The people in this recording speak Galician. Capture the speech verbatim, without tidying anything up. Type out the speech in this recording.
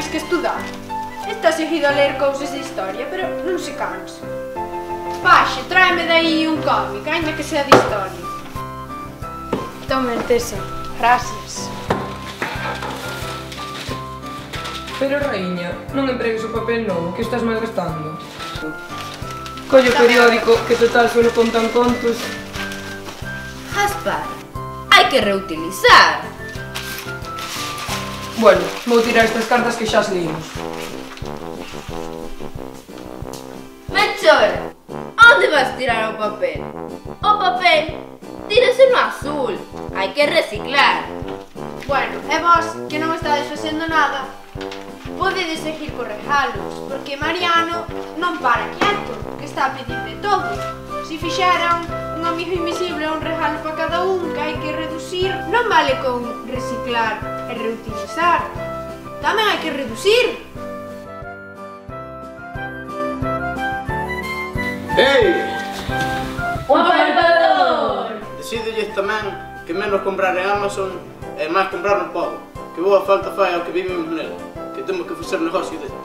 que estudar. Está seguido a ler cousas de historia, pero non se cansa. Paxe, tráeme dai un cómic, ainda que sea de historia. Toma, Tessa. Gracias. Pero, raíña, non empregues o papel novo, que estás malgastando. Colle o periódico, que total solo contan contos. Gaspar, hai que reutilizar. Bueno, vou tirar estas cartas que xa as leímos. Melchor, onde vas tirar o papel? O papel, tírase no azul. Hai que reciclar. Bueno, e vos, que non estades facendo nada, podedes seguir cos regalos, porque Mariano non para quieto, que está a pedir de todo. Se fixeran un amigo invisible ou un regalo para cada un que hai que reducir, non vale con reciclar e reutilizar. Tamén hai que reducir. Ei! Un palpador! Decídolles tamén que menos comprar en Amazon e máis comprar no pobo, que boa falta fai ao que vivimos nela, que temos que facer negocio desto.